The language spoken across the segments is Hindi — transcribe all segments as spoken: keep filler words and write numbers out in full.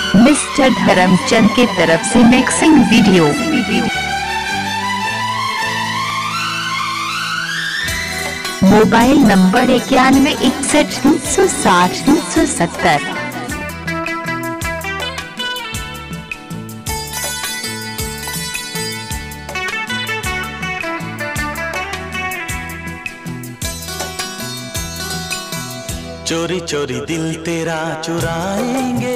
मिस्टर धर्मचंद की तरफ से मिक्सिंग वीडियो। मोबाइल नंबर इक्यानवे इकसठ दो सौ साठ दो सौ सत्तर। चोरी चोरी दिल तेरा चुराएंगे,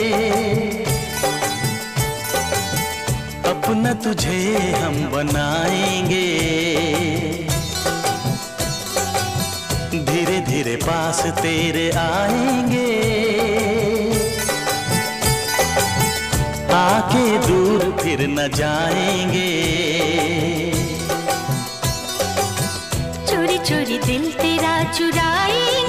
अपना तुझे हम बनाएंगे। धीरे धीरे पास तेरे आएंगे, आके दूर फिर न जाएंगे। चोरी चोरी दिल तेरा चुराएंगे,